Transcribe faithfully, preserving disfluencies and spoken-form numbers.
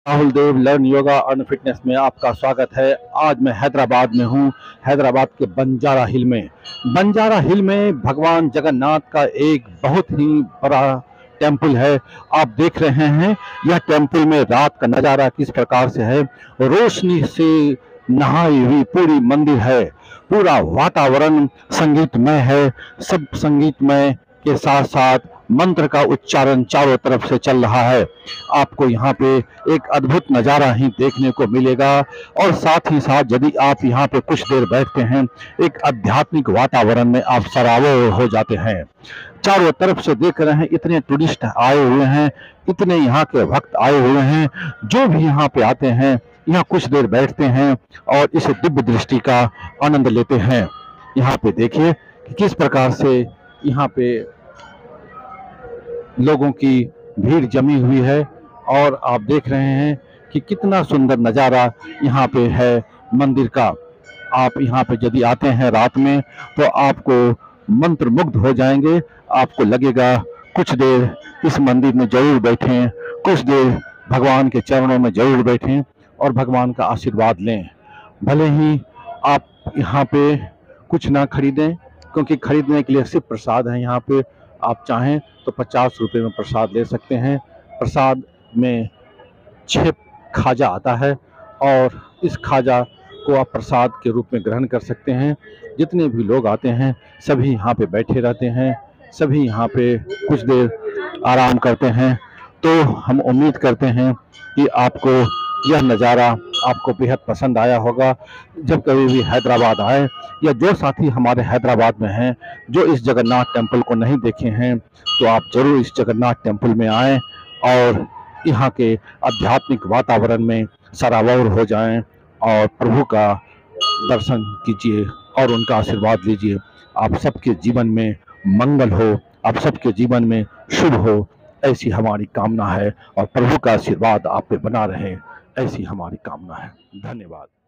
Rahul Dev learn yoga and fitness में आपका स्वागत है। आज मैं हैदराबाद में हूँ। हैदराबाद के बंजारा हिल में बंजारा हिल में भगवान जगन्नाथ का एक बहुत ही बड़ा टेंपल है। आप देख रहे हैं यह टेंपल में रात का नज़ारा किस प्रकार से है। रोशनी से नहाई हुई पूरी मंदिर है। पूरा वातावरण संगीतमय है। सब संगीतमय के साथ साथ मंत्र का उच्चारण चारों तरफ से चल रहा है। आपको यहाँ पे एक अद्भुत नज़ारा ही देखने को मिलेगा। और साथ ही साथ यदि आप यहाँ पे कुछ देर बैठते हैं, एक आध्यात्मिक वातावरण में आप सराबोर हो जाते हैं। चारों तरफ से देख रहे हैं इतने टूरिस्ट आए हुए हैं, इतने यहाँ के भक्त आए हुए हैं। जो भी यहाँ पे आते हैं यहाँ कुछ देर बैठते हैं और इस दिव्य दृष्टि का आनंद लेते हैं। यहाँ पे देखिए कि किस प्रकार से यहाँ पे लोगों की भीड़ जमी हुई है। और आप देख रहे हैं कि कितना सुंदर नज़ारा यहाँ पे है मंदिर का। आप यहाँ पे यदि आते हैं रात में तो आपको मंत्र मुग्ध हो जाएंगे। आपको लगेगा कुछ देर इस मंदिर में जरूर बैठें, कुछ देर भगवान के चरणों में जरूर बैठें और भगवान का आशीर्वाद लें। भले ही आप यहाँ पे कुछ ना खरीदें, क्योंकि खरीदने के लिए सिर्फ प्रसाद है। यहाँ पे आप चाहें तो पचास रुपये में प्रसाद ले सकते हैं। प्रसाद में छः खाजा आता है और इस खाजा को आप प्रसाद के रूप में ग्रहण कर सकते हैं। जितने भी लोग आते हैं सभी यहाँ पे बैठे रहते हैं, सभी यहाँ पे कुछ देर आराम करते हैं। तो हम उम्मीद करते हैं कि आपको यह नज़ारा आपको बेहद पसंद आया होगा। जब कभी भी हैदराबाद आए या जो साथी हमारे हैदराबाद में हैं जो इस जगन्नाथ टेंपल को नहीं देखे हैं, तो आप ज़रूर इस जगन्नाथ टेंपल में आएँ और यहाँ के आध्यात्मिक वातावरण में सराबोर हो जाएं और प्रभु का दर्शन कीजिए और उनका आशीर्वाद लीजिए। आप सबके जीवन में मंगल हो, आप सबके जीवन में शुभ हो, ऐसी हमारी कामना है। और प्रभु का आशीर्वाद आप पे बना रहे, ऐसी हमारी कामना है। धन्यवाद।